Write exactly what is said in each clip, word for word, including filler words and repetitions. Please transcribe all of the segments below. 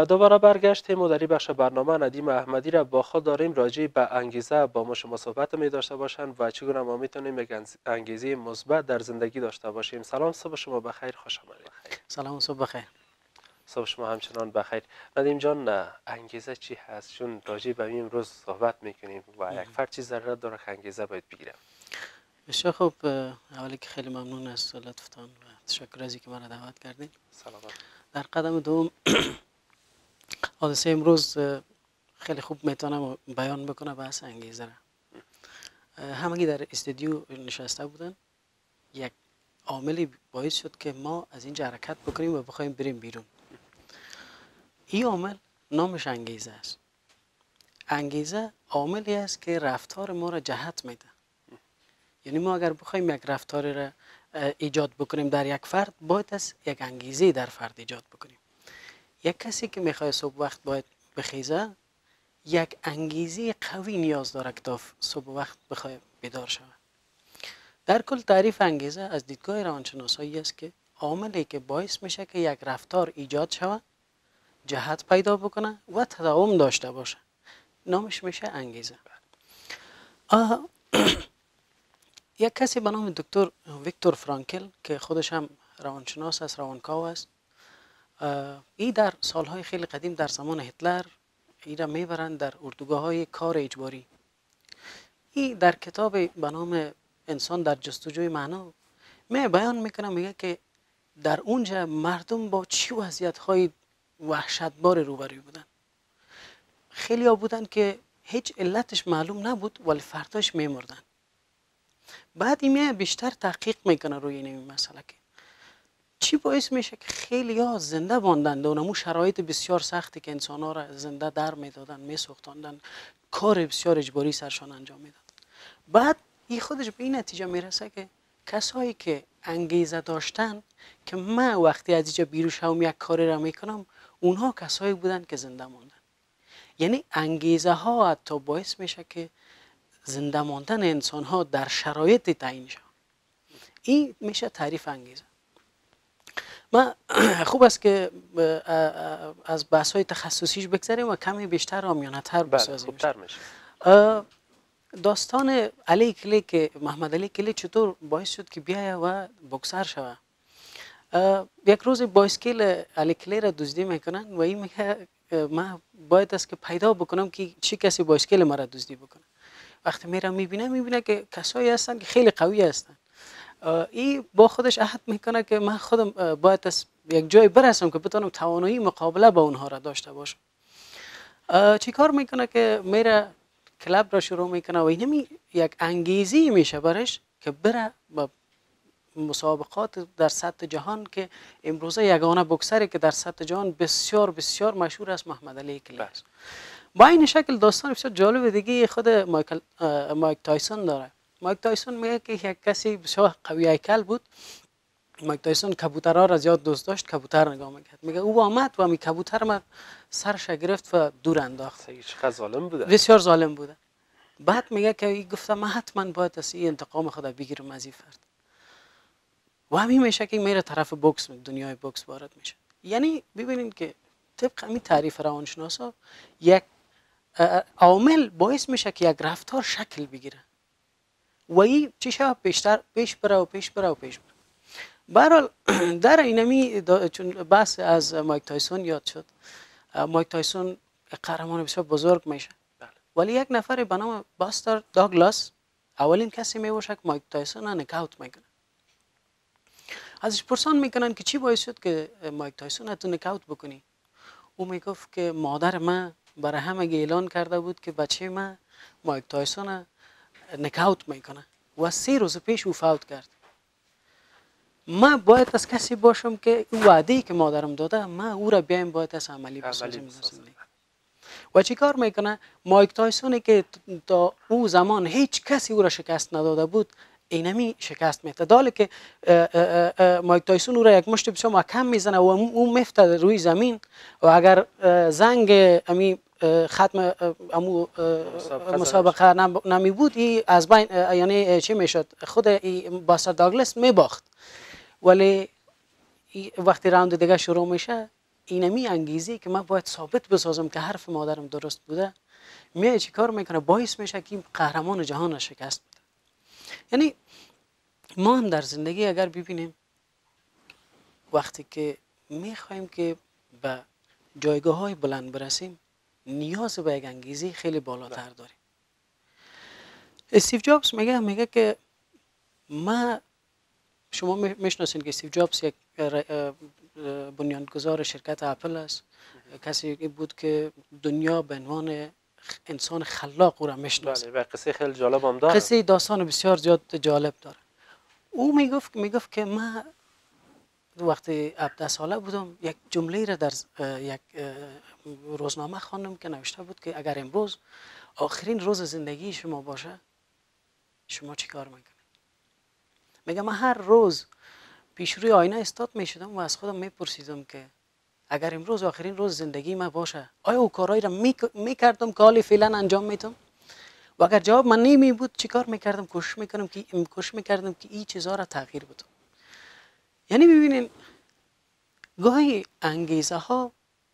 دوباره برگشتیم و در این بخش برنامه ندیم احمدی را با خود داریم راجع به انگیزه با ما شما صحبت می داشته باشند و چگونه ما میتونیم یک انگیزه مثبت در زندگی داشته باشیم. سلام، صبح شما بخیر، خوش آمدید. سلام، صبح بخیر. صبح شما همچنان بخیر. ندیم جان، انگیزه چی هست؟ چون راجع به این امروز صحبت میکنیم و یک فرد چیز ضرورت داره که انگیزه باید بگیره. بسیار خوب. اولی که خیلی ممنون از لطفتان و تشکر از اینکه منو دعوت کردین. سلامت. در قدم دوم حادثه امروز خیلی خوب میتونم بیان بکنه بحث انگیزه را. همگی در استودیو نشسته بودن، یک عاملی باعث شد که ما از اینجا حرکت بکنیم و بخوایم بریم بیرون. این عامل نامش انگیزه است. انگیزه عاملی است که رفتار ما را جهت میده. یعنی ما اگر بخوایم یک رفتار را ایجاد بکنیم در یک فرد، باید از یک انگیزه در فرد ایجاد بکنیم. یک کسی که میخواد صبح وقت باید بخیزه، یک انگیزه قوی نیاز داره که تا صبح وقت بخواد بیدار شود. در کل تعریف انگیزه از دیدگاه روانشناسایی است که عاملی که باعث میشه که یک رفتار ایجاد شود، جهت پیدا بکنه و تداوم داشته باشه. نامش میشه انگیزه. یک کسی به نام دکتر ویکتور فرانکل که خودش هم روانشناس است، روانکاو است، ای در سالهای خیلی قدیم در زمان هتلر ای را میبرند در اردوگاه های کار اجباری. ای در کتاب به نام انسان در جستجوی معنا می بیان میکنه، میگه که در اونجا مردم با چی وضعیت های وحشتبار روبروی بودن. خیلی ها بودن که هیچ علتش معلوم نبود ولی فرداش میمردن. بعد این بیشتر تحقیق میکنه روی این مسئله که چی باعث میشه که خیلی ها زنده ماندند و اونمو شرایط بسیار سختی که انسان ها را زنده در میدادن، میسوختاندن، کار بسیار اجباری سرشان انجام میدادن. بعد این خودش به این نتیجه میرسه که کسایی که انگیزه داشتن که من وقتی از اینجا بیرون شوم یک کاری را میکنم، اونها کسایی بودن که زنده ماندن. یعنی انگیزه ها حتی باعث میشه که زنده ماندن انسان ها در شرایط تعیین شود. این میشه تعریف انگیزه. ما خوب است که از بحث های تخصصیش بگذاریم و کمی بیشتر عامیانه تر بسازیم. خوبتر میشه. داستان علی کلی که محمد علی کلی چطور باعث شد که بیایه و بوکسر شود. یک روز بایسکل علی کلی را دزدی میکنن و این میگه من باید است که پیدا بکنم که چه کسی بایسکل مرا دزدی بکنه. وقتی میرم میبینه میبینه که کسایی هستن که خیلی قوی هستن. این با خودش عهد میکنه که من خودم باید از یک جای برسم که بتونم توانایی مقابله با اونها را داشته باشم. چی کار میکنه که میره کلاب را شروع میکنه و اینمی یک انگیزی میشه برش که بره با مسابقات در سطح جهان که امروزه یگانه بوکسری که در سطح جهان بسیار بسیار مشهور است محمد علی کلی است. با این شکل داستان بسیار جالب دیگه خود مایکل مایک تایسون داره. مایک تایسون میگه که یک کسی بسیار قوی هیکل بود. مایک تایسون کبوترها را زیاد دوست داشت، کبوتر نگاه میکرد. میگه او آمد و می کبوتر ما سرش گرفت و دور انداخت. چقدر ظالم بوده. بسیار ظالم بوده. بعد میگه که این گفته من حتما باید از این انتقام خود بگیرم از این فرد. و همین میشه که میره طرف بوکس، دنیای بوکس وارد میشه. یعنی ببینید که طبق همین تعریف روانشناسا یک عامل باعث میشه که یک رفتار شکل بگیره و این چیشه بیشتر پیش بره و پیش بره و پیش بره. برحال در اینمی چون بحث از مایک تایسون یاد شد، مایک تایسون قهرمان بسیار بزرگ میشه. ولی یک نفر به نام باستر داگلاس اولین کسی میباشه که مایک تایسون را نکاوت میکنه. ازش پرسان میکنن که چی باعث شد که مایک تایسون تو نکاوت بکنی؟ او میگفت که مادر من برای همه اعلان کرده بود که بچه من مایک تایسون نکاوت میکنه و سه روز پیش او فوت کرد. من باید از کسی باشم که او وعده‌ای که مادرم داده من او را بیایم باید از عملی بسازم. و چی کار میکنه؟ مایک تایسونی که تا او زمان هیچ کسی او را شکست نداده بود اینمی شکست میده. داله که مایک تایسون او را یک مشت بسیار محکم میزنه و او میفته روی زمین و اگر زنگ امی ختم امو مسابقه نمی بود ای از بین، یعنی چی میشد؟ خود باستر داگلاس میباخت. ولی وقتی راوند دیگه شروع میشه اینمی انگیزه که من باید ثابت بسازم که حرف مادرم درست بوده، میای چی کار میکنه؟ باعث میشه که قهرمان جهان را شکست بده. یعنی ما هم در زندگی اگر ببینیم وقتی که میخوایم که به جایگاه های بلند برسیم، نیاز به یک انگیزه خیلی بالاتر داریم. استیو جابز میگه میگه که ما، شما میشناسین که استیو جابز یک بنیانگذار شرکت اپل است، کسی بود که دنیا به عنوان انسان خلاق او را میشناسه. بله، و قصه خیلی جالب هم داره. قصه داستان بسیار زیاد جالب داره. او میگفت میگفت که من وقتی هفده ساله بودم یک جمله را در یک روزنامه خواندم که نوشته بود که اگر امروز آخرین روز زندگی شما باشه، شما چی کار میکنید؟ میگم من هر روز پیش روی آینه استاد میشدم و از خودم میپرسیدم که اگر امروز آخرین روز زندگی من باشه، آیا او کارهایی را میکردم که حالی فعلا انجام میدم؟ و اگر جواب من نمی بود چی کار میکردم؟ کوشش میکردم که کوشش میکردم که این چیزها را تغییر بدم. یعنی ببینین گاهی انگیزه ها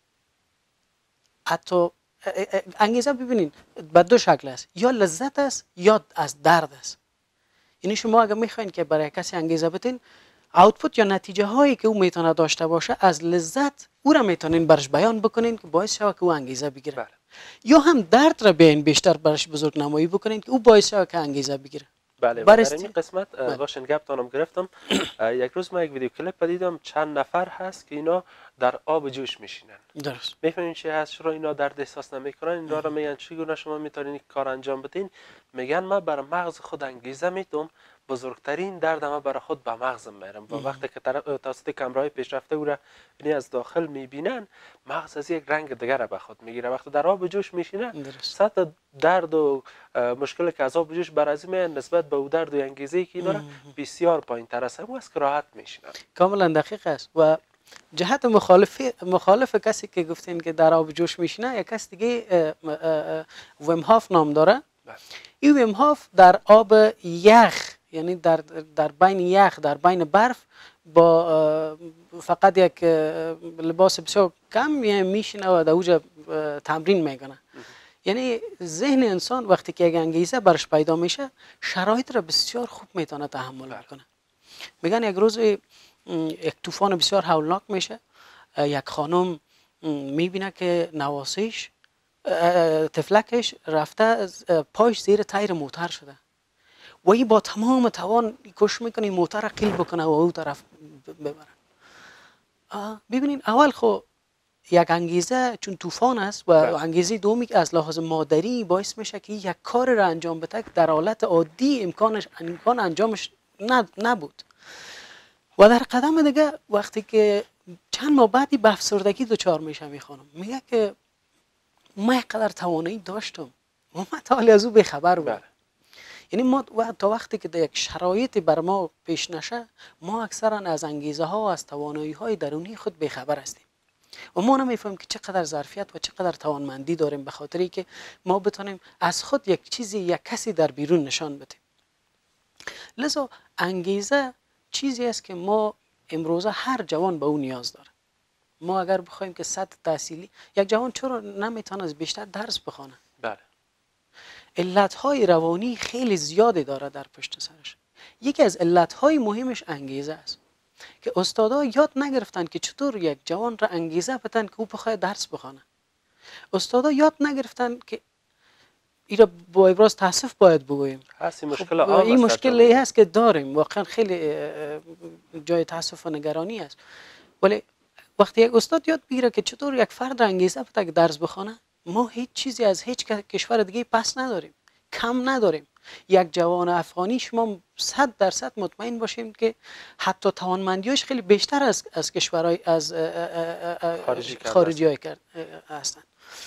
حتی انگیزه ببینین به دو شکل است، یا لذت است یا از درد است. یعنی شما اگر میخواین که برای کسی انگیزه بدین، آوتپوت یا نتیجه هایی که او میتونه داشته باشه از لذت او را میتونین برش بیان بکنین که باعث شود که او انگیزه بگیره. بله. یا هم درد را بیاین بیشتر برش بزرگ نمایی بکنین که او باعث شود که انگیزه بگیره. بله، در این قسمت باشن گپ تانم گرفتم. یک روز ما یک ویدیو کلیپ دیدم، چند نفر هست که اینا در آب جوش میشینن. درست. میفهمین چی هست؟ چرا اینا درد احساس نمیکنن؟ اینا رو میگن چگونه شما میتونین کار انجام بدین؟ میگن من برای مغز خود انگیزه میدم، بزرگترین درد ما برای خود به مغزم میرم. و وقتی که توسط کامرای پیشرفته او را یعنی از داخل میبینن، مغز از یک رنگ دیگر به خود میگیره. وقتی در آب جوش میشینه، سطح درد و مشکل که از آب جوش برازی میان نسبت به او درد و انگیزه‌ای که داره بسیار پایین تر است. همون از که راحت میشینن. کاملا دقیق است. و جهت مخالف مخالف کسی که گفتین که در آب جوش میشینه، یک کس دیگه ویم هاف نام داره. این ویم هاف در آب یخ، یعنی در در بین یخ، در بین برف، با فقط یک لباس بسیار کم میشینه و در اوج تمرین میکنه. یعنی ذهن انسان وقتی که یک انگیزه برش پیدا میشه، شرایط را بسیار خوب میتونه تحمل بکنه. میگن یک روز یک طوفان بسیار هولناک میشه، یک خانم میبینه که نواسیش تفلکش رفته پاش زیر تایر موتر شده و این با تمام توان کوشش میکنه موتر را قیل بکنه و او طرف ببره. ببینین اول خو یک انگیزه چون طوفان است و انگیزه دومی که از لحاظ مادری باعث میشه که یک کار را انجام بده در حالت عادی امکانش امکان انجامش نبود. و در قدم دیگه وقتی که چند ماه بعدی به افسردگی دچار میشه میخوانم، میگه که ما اینقدر توانایی داشتم و من تا حالی از او بخبر بودم. یعنی ما تا وقتی که یک شرایطی بر ما پیش نشه، ما اکثرا از انگیزه ها و از توانایی های درونی خود بخبر هستیم و ما نمیفهمیم که چقدر ظرفیت و چقدر توانمندی داریم، به خاطری که ما بتونیم از خود یک چیزی یک کسی در بیرون نشان بدیم. لذا انگیزه چیزی است که ما امروزه هر جوان به اون نیاز داره. ما اگر بخوایم که سطح تحصیلی یک جوان چرا نمیتونه از بیشتر درس بخونه؟ بله. علتهای روانی خیلی زیادی داره در پشت سرش. یکی از علتهای مهمش انگیزه است که استادا یاد نگرفتن که چطور یک جوان را انگیزه بدن که او بخواد درس بخونه. استادا یاد نگرفتن که این را با ابراز تاسف باید بگوییم. هست این مشکل عام است. این مشکلی هست که داریم، واقعا خیلی جای تاسف و نگرانی است. ولی وقتی یک استاد یاد بگیره که چطور یک فرد را انگیزه بده که درس بخونه، ما هیچ چیزی از هیچ کشور دیگه پس نداریم، کم نداریم. یک جوان افغانی شما صد درصد مطمئن باشیم که حتی توانمندیاش خیلی بیشتر از از کشورهای از خارجی های هستند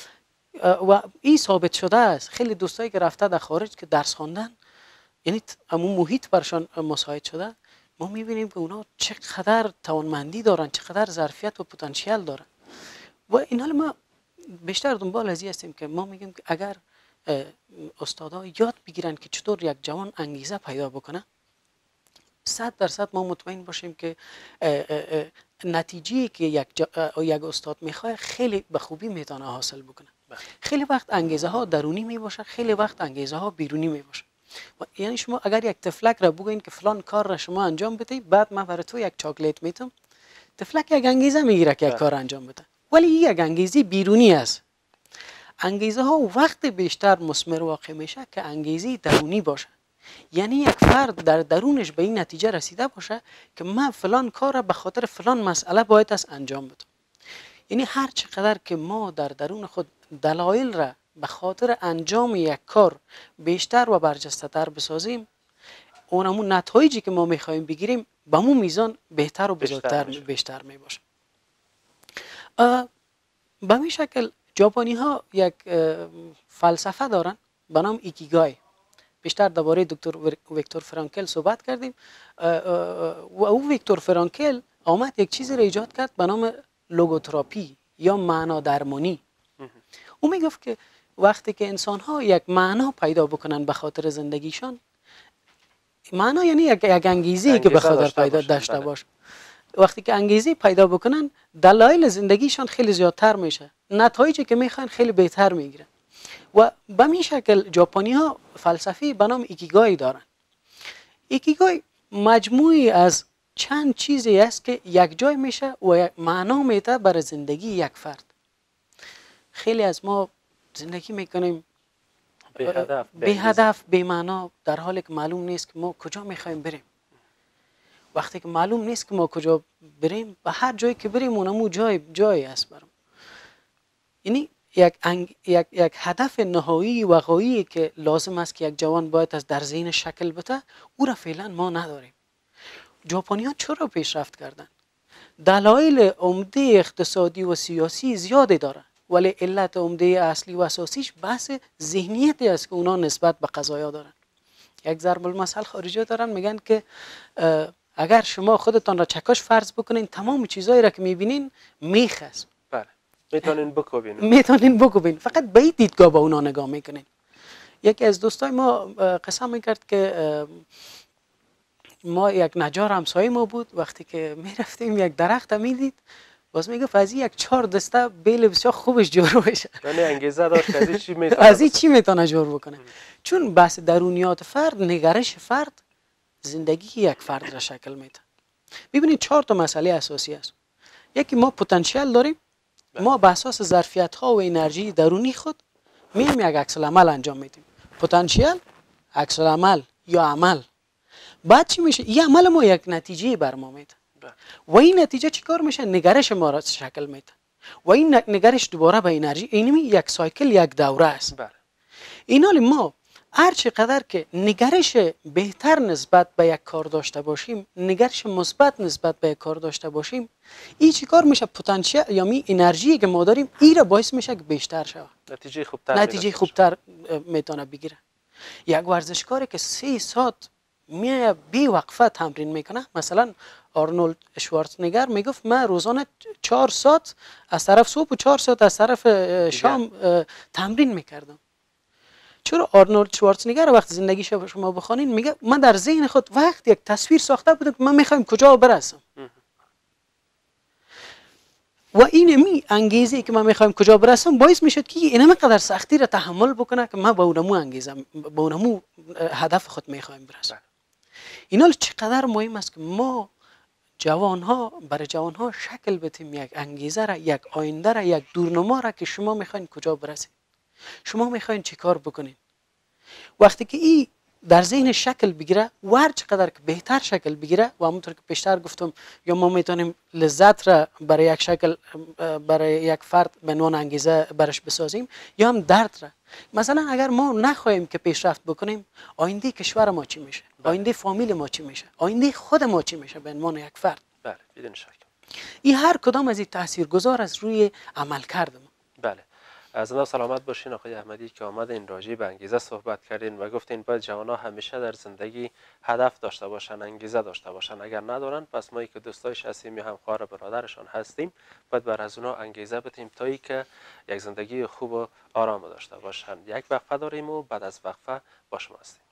و این ثابت شده است. خیلی دوستایی که رفته در خارج که درس خواندن، یعنی همون محیط برشان مساعد شده، ما میبینیم که اونا چقدر توانمندی دارن، چقدر ظرفیت و پتانسیل دارن. و این حال ما بیشتر دنبال از این هستیم که ما میگیم که اگر استادا یاد بگیرن که چطور یک جوان انگیزه پیدا بکنه، صد درصد ما مطمئن باشیم که نتیجه که یک, جا... یک استاد میخواد خیلی به خوبی میتونه حاصل بکنه. خیلی وقت انگیزه ها درونی می باشه، خیلی وقت انگیزه ها بیرونی می باشه. یعنی شما اگر یک تفلک را بگوین که فلان کار را شما انجام بدهی، بعد من برای تو یک چاکلیت میتم، تفلک یک انگیزه میگیره که یک کار انجام بده، ولی یک انگیزه بیرونی است. انگیزه ها وقت بیشتر مثمر واقع میشه که انگیزه درونی باشه. یعنی یک فرد در درونش به این نتیجه رسیده باشه که من فلان کار را به خاطر فلان مسئله باید است انجام بدم. یعنی هر چقدر که ما در درون خود دلایل را به خاطر انجام یک کار بیشتر و برجسته تر بسازیم، اونمون نتایجی که ما میخوایم بگیریم به مو میزان بهتر و بزرگتر بیشتر, بیشتر می باشه. به این شکل ژاپنی ها یک فلسفه دارن به نام ایکیگای. بیشتر درباره دکتر ویکتور فرانکل صحبت کردیم و او ویکتور فرانکل آمد یک چیزی را ایجاد کرد به نام لوگوتراپی یا معنا درمانی. او میگفت که وقتی که انسان ها یک معنا پیدا بکنن به خاطر زندگیشان، معنا یعنی یک, یک انگیزه که به خاطر پیدا داشته باشه، وقتی که انگیزه پیدا بکنن دلایل زندگیشان خیلی زیادتر میشه، نتایجی که میخوان خیلی بهتر میگیرن. و به این شکل ژاپنی ها فلسفی به نام ایکیگای دارن. ایکیگای مجموعی از چند چیزی است که یک جای میشه و معنا میده برای زندگی یک فرد. خیلی از ما زندگی میکنیم به هدف، به هدف، به معنا، در حالی که معلوم نیست که ما کجا میخوایم بریم. وقتی که معلوم نیست که ما کجا بریم، به هر جایی که بریم اونمو جای جایی است برام. یعنی یک, انگ... یک یک هدف نهایی واقعی که لازم است که یک جوان باید از در ذهن شکل بده، او را فعلا ما نداریم. ژاپنی ها چرا پیشرفت کردن؟ دلایل عمده اقتصادی و سیاسی زیاده داره، ولی علت عمده اصلی و اساسیش بحث ذهنیتی است که اونا نسبت به قضایا دارن. یک ضرب المثل خارجی دارن، میگن که اگر شما خودتان را چکش فرض بکنین، تمام چیزایی را که میبینین میخ است. بله، میتونین بکوبین. میتونین بکوبین، فقط به این دیدگاه با اونا نگاه میکنین. یکی از دوستای ما قسم میکرد که ما یک نجار همسایه ما بود، وقتی که میرفتیم یک درخت میدید، باز میگفت از یک چهار دسته بیل بسیار خوبش جور بشه. یعنی انگیزه داشت از این چی میتونه از این چی میتونه جور بکنه. چون بحث درونیات فرد، نگرش فرد زندگی یک فرد را شکل میده. ببینید چهار تا مسئله اساسی است. یکی ما پتانسیل داریم، ما به اساس ظرفیت ها و انرژی درونی خود میایم یک عکس العمل انجام میدیم. پتانسیل، عکس العمل یا عمل. بعد چی میشه؟ این عمل ما یک نتیجه بر ما میده. و این نتیجه چی کار میشه؟ نگرش ما را شکل میده. و این نگرش دوباره به انرژی، این یک سایکل، یک دوره است. این حال ما هر چقدر که نگرش بهتر نسبت به یک کار داشته باشیم، نگرش مثبت نسبت به یک کار داشته باشیم، این چی کار میشه؟ پتانسیل یا می انرژی که ما داریم این را باعث میشه که بیشتر شود، نتیجه خوبتر نتیجه خوبتر میتونه بگیره. یک ورزشکاری که سه ساعت میای بی وقفه تمرین میکنه، مثلا آرنولد شوارزنگر میگفت من روزانه چهار ساعت از طرف صبح و چهار ساعت از طرف شام تمرین میکردم. چرا؟ آرنولد شوارزنگر وقت زندگی شما بخوانین میگه من در ذهن خود وقت یک تصویر ساخته بودم که من میخوایم کجا برسم و این می انگیزه که من میخوایم کجا برسم باعث میشد که اینم قدر سختی را تحمل بکنه که من با اونمو انگیزه با اونمو هدف خود میخوایم برسم. اینا چقدر مهم است که ما جوان ها برای جوان ها شکل بدیم یک انگیزه را، یک آینده را، یک دورنما را که شما میخواین کجا برسید، شما میخواین چی کار بکنین. وقتی که این در ذهن شکل بگیره و هر چقدر که بهتر شکل بگیره و همونطور که پیشتر گفتم، یا ما میتونیم لذت را برای یک شکل برای یک فرد به عنوان انگیزه برش بسازیم، یا هم درد را. مثلا اگر ما نخواهیم که پیشرفت بکنیم، آینده کشور ما چی میشه؟ آینده فامیل ما چی میشه؟ آینده خود ما چی میشه به عنوان یک فرد؟ بله، بدون شک. این هر کدام از این تاثیرگذار از روی عمل کرده ما. بله. زنده سلامت باشین آقای احمدی که آمدین راجع به انگیزه صحبت کردین و گفتین باید جوان‌ها همیشه در زندگی هدف داشته باشن، انگیزه داشته باشن. اگر ندارن پس ما که دوستایش هستیم یا همکار برادرشان هستیم، باید بر از اونها انگیزه بدیم تا ای که یک زندگی خوب و آرام داشته باشن. یک وقفه داریم و بعد از وقفه با شما هستیم.